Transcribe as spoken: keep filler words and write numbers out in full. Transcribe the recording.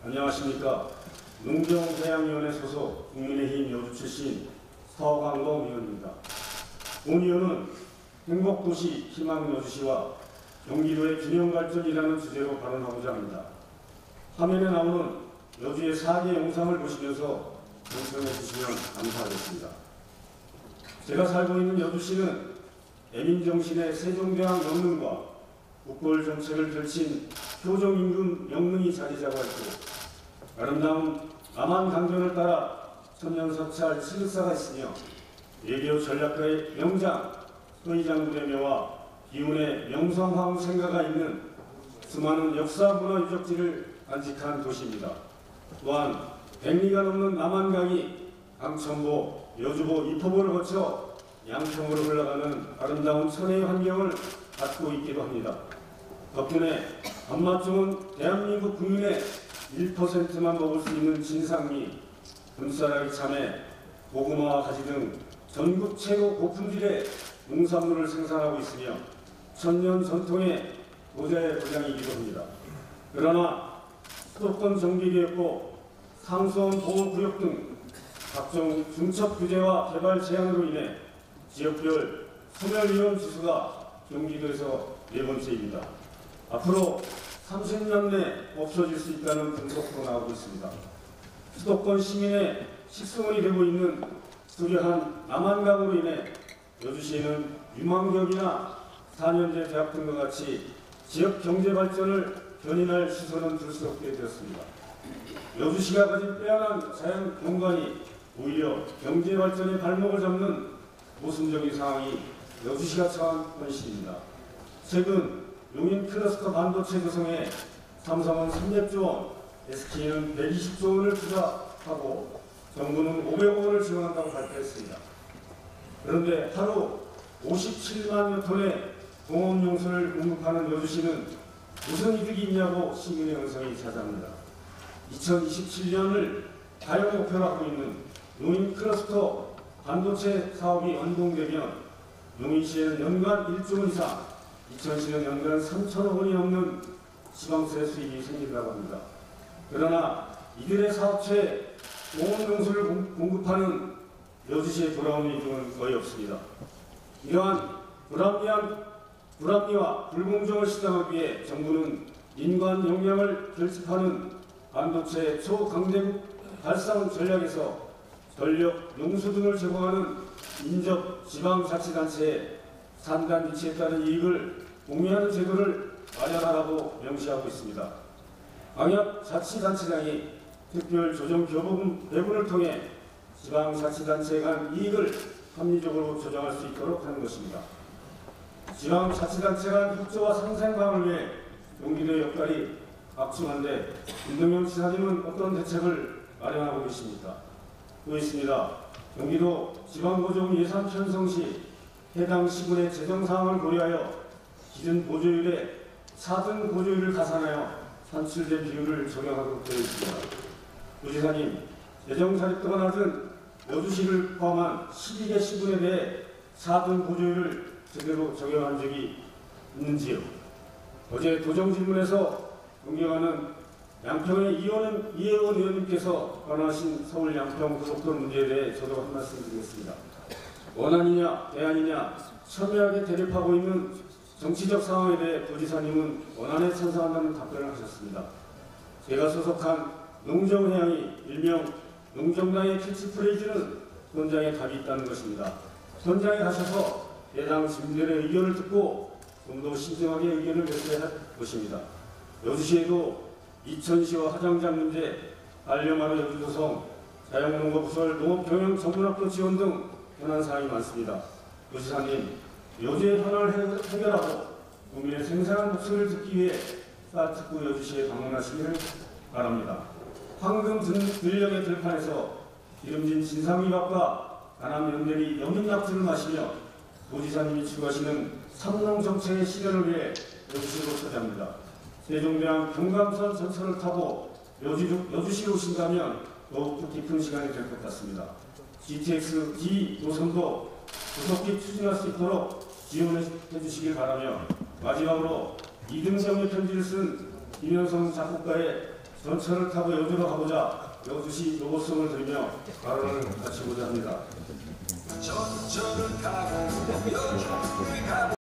안녕하십니까. 농정해양위원회 소속 국민의힘 여주 출신 서강동 의원입니다. 본 의원은 행복도시 희망 여주시와 경기도의 균형발전이라는 주제로 발언하고자 합니다. 화면에 나오는 여주의 사 개 영상을 보시면서 경청해 주시면 감사하겠습니다. 제가 살고 있는 여주시는 애민정신의 세종대왕 영릉과 국볼 정책을 펼친 표정임금 영릉이 자리 잡아 있고 아름다운 남한강변을 따라 천년석찰 시륵사가 있으며 외교 전략가의 명장 서희장군의 묘와 기운의 명성황후생가가 있는 수많은 역사 문화 유적지를 간직한 도시입니다. 또한 백리가 넘는 남한강이 강천보, 여주보, 이포보를 거쳐 양평으로 흘러가는 아름다운 천혜의 환경을 갖고 있기도 합니다. 덕분에 밥맛 좋은 대한민국 국민의 일 퍼센트만 먹을 수 있는 진상미, 금싸라기 참외, 고구마와 가지 등 전국 최고 고품질의 농산물을 생산하고 있으며 천년 전통의 고자의 고장이기도 합니다. 그러나 수도권 정비계획법, 상수원 보호구역 등 각종 중첩 규제와 개발 제한으로 인해 지역별 소멸위험 지수가 경기도에서 네 번째입니다. 앞으로 삼십 년 내 없어질 수 있다는 분석도 나오고 있습니다. 수도권 시민의 식수원이 되고 있는 수려한 남한강으로 인해 여주시에는 유망격이나 사 년제 대학 등과 같이 지역 경제 발전을 견인할 시선은 둘 수 없게 되었습니다. 여주시가 가진 빼어난 자연 경관이 오히려 경제 발전의 발목을 잡는 모순적인 상황이 여주시가 처한 현실입니다. 최근 용인 클러스터 반도체 구성에 삼성은 삼백조 원, 에스케이는 백이십조 원을 투자하고 정부는 오백억 원을 지원한다고 발표했습니다. 그런데 하루 오십칠만여 톤의 공업용수를 공급하는 여주시는 무슨 이득이 있냐고 시민의 ön성이 자자합니다. 이천이십칠 년을 다용 목표로 하고 있는 용인 클러스터 반도체 사업이 완공되면 용인시에는 연간 일조 원 이상, 이천시는 연간 삼천억 원이 넘는 지방세 수입이 생긴다고 합니다. 그러나 이들의 사업체에 공업용수를 공급하는 여주시에 돌아오는 이득은 거의 없습니다. 이러한 불합리한, 불합리와 불공정을 시정하기 위해 정부는 인간 역량을 결집하는 반도체 초강대국 발상 전략에서 전력, 용수 등을 제공하는 인접 지방자치단체에 산단 위치에 따른 이익을 공유하는 제도를 마련하라고 명시하고 있습니다. 광역자치단체장이 특별 조정 교부분 배분을 통해 지방자치단체 간 이익을 합리적으로 조정할 수 있도록 하는 것입니다. 지방자치단체 간 협조와 상생방을 위해 경기도의 역할이 막중한데 윤석열 지사님은 어떤 대책을 마련하고 계십니까? 또 있습니다. 경기도 지방보조금 예산 편성 시 해당 시군의 재정 상황을 고려하여 기준 보조율에 사 등 보조율을 가산하여 산출된 비율을 적용하도록 되어 있습니다. 도지사님, 재정 자립도가 낮은 여주시를 포함한 십이 개 시군에 대해 사 등 보조율을 제대로 적용한 적이 있는지요? 어제 도정 질문에서 존경하는 양평의 이혜원 의원님께서 관하신 서울 양평 고속도로 문제에 대해 저도 한 말씀 드리겠습니다. 원안이냐 대안이냐 첨예하게 대립하고 있는 정치적 상황에 대해 도지사님은 원안에 찬성한다는 답변을 하셨습니다. 제가 소속한 농정해양이 일명 농정당의 캐치프레이즈는 현장에 답이 있다는 것입니다. 현장에 가셔서 해당 주민들의 의견을 듣고 좀 더 신중하게 의견을 내셔야 할 것입니다. 여주시에도 이천시와 화장장 문제, 한려마루 여주도성, 자영농업부설, 농업경영 전문학교 지원 등 현안 사항이 많습니다. 도지사님, 여주의 현안을 해결하고 국민의 생생한 목소리를 듣기 위해 사특구 여주시에 방문하시기를 바랍니다. 황금 들녘의 들판에서 기름진 진상미밥과 가남 연대리 연잎약주를 마시며 도지사님이 추구하시는 삼농정책의 실현을 위해 여주시로 찾아갑니다. 세종대왕 경감선 전철을 타고 여주, 여주시에 오신다면 더욱 깊은 시간이 될 것 같습니다. 지티엑스 D 노선도 조속히 추진할 수 있도록 지원해 주시길 바라며 마지막으로 이등병의 편지를 쓴 김현성 작곡가의 전철을 타고 여주로 가보자 여주시 요구성을 들며 발언을 마치고자 합니다.